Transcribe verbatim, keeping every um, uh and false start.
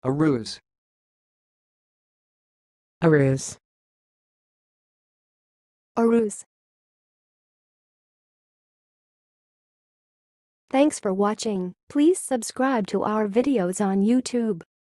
aruze, aruze, aruze. Thanks for watching. Please subscribe to our videos on YouTube.